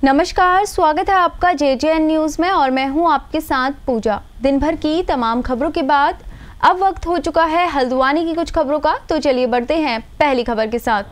नमस्कार, स्वागत है आपका JJN न्यूज़ में और मैं हूं आपके साथ पूजा। दिन भर की तमाम खबरों के बाद अब वक्त हो चुका है हल्द्वानी की कुछ खबरों का, तो चलिए बढ़ते हैं पहली खबर के साथ।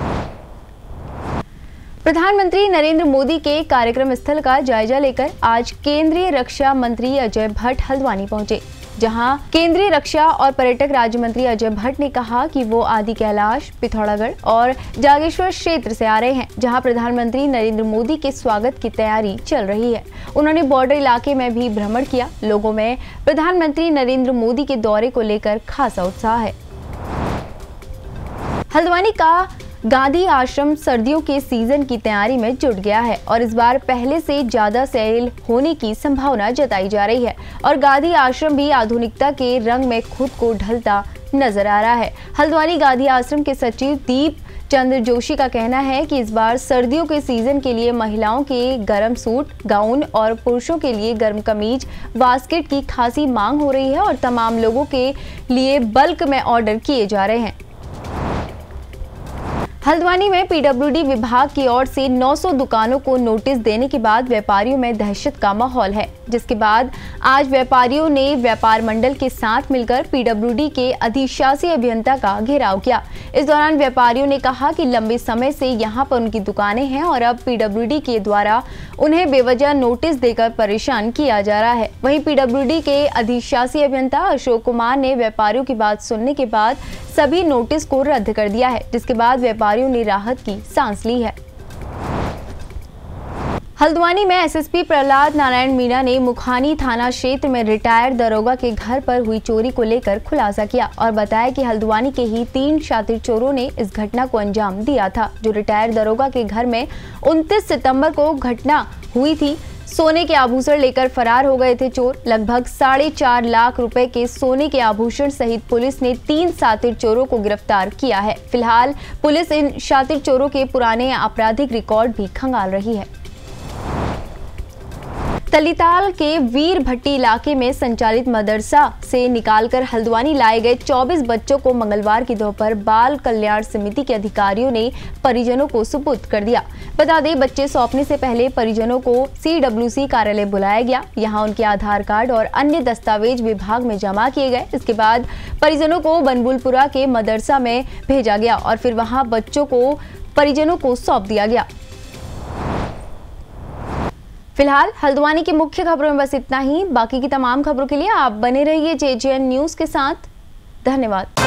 प्रधानमंत्री नरेंद्र मोदी के कार्यक्रम स्थल का जायजा लेकर आज केंद्रीय रक्षा मंत्री अजय भट्ट हल्द्वानी पहुंचे, जहां केंद्रीय रक्षा और पर्यटक राज्य मंत्री अजय भट्ट ने कहा कि वो आदि कैलाश, पिथौरागढ़ और जागेश्वर क्षेत्र से आ रहे हैं, जहां प्रधानमंत्री नरेंद्र मोदी के स्वागत की तैयारी चल रही है। उन्होंने बॉर्डर इलाके में भी भ्रमण किया। लोगों में प्रधानमंत्री नरेंद्र मोदी के दौरे को लेकर खासा उत्साह है। हल्द्वानी का गांधी आश्रम सर्दियों के सीजन की तैयारी में जुट गया है और इस बार पहले से ज्यादा सेल होने की संभावना जताई जा रही है और गांधी आश्रम भी आधुनिकता के रंग में खुद को ढलता नजर आ रहा है। हल्द्वानी गांधी आश्रम के सचिव दीप चंद्र जोशी का कहना है कि इस बार सर्दियों के सीजन के लिए महिलाओं के गर्म सूट, गाउन और पुरुषों के लिए गर्म कमीज, बास्केट की खासी मांग हो रही है और तमाम लोगों के लिए बल्क में ऑर्डर किए जा रहे हैं। हल्द्वानी में पीडब्ल्यूडी विभाग की ओर से 900 दुकानों को नोटिस देने के बाद व्यापारियों में दहशत का माहौल है, जिसके बाद आज व्यापारियों ने व्यापार मंडल के साथ मिलकर पीडब्ल्यूडी के अधिशासी अभियंता का घेराव किया। इस दौरान व्यापारियों ने कहा कि लंबे समय से यहां पर उनकी दुकानें हैं और अब पीडब्ल्यूडी के द्वारा उन्हें बेवजह नोटिस देकर परेशान किया जा रहा है। वहीं पीडब्ल्यूडी के अधिशासी अभियंता अशोक कुमार ने व्यापारियों की बात सुनने के बाद सभी नोटिस को रद्द कर दिया है, जिसके बाद व्यापारियों ने राहत की सांस ली है। हल्द्वानी में एसएसपी प्रहलाद नारायण मीणा ने मुखानी थाना क्षेत्र में रिटायर्ड दरोगा के घर पर हुई चोरी को लेकर खुलासा किया और बताया कि हल्द्वानी के ही 3 शातिर चोरों ने इस घटना को अंजाम दिया था, जो रिटायर्ड दरोगा के घर में 29 सितंबर को घटना हुई थी। सोने के आभूषण लेकर फरार हो गए थे चोर। लगभग 4.5 लाख रुपए के सोने के आभूषण सहित पुलिस ने 3 शातिर चोरों को गिरफ्तार किया है। फिलहाल पुलिस इन शातिर चोरों के पुराने आपराधिक रिकॉर्ड भी खंगाल रही है। तलीताल के वीर भट्टी इलाके में संचालित मदरसा से निकालकर हल्द्वानी लाए गए 24 बच्चों को मंगलवार की दोपहर बाल कल्याण समिति के अधिकारियों ने परिजनों को सुपुर्द कर दिया। बता दें, बच्चे सौंपने से पहले परिजनों को CWC कार्यालय बुलाया गया। यहां उनके आधार कार्ड और अन्य दस्तावेज विभाग में जमा किए गए। इसके बाद परिजनों को बनबुलपुरा के मदरसा में भेजा गया और फिर वहां बच्चों को परिजनों को सौंप दिया गया। फिलहाल हल्द्वानी की मुख्य खबरों में बस इतना ही। बाकी की तमाम खबरों के लिए आप बने रहिए JJN न्यूज़ के साथ। धन्यवाद।